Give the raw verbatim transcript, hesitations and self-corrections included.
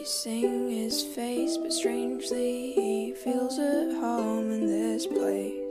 tracing his face, but strangely he feels at home in this place.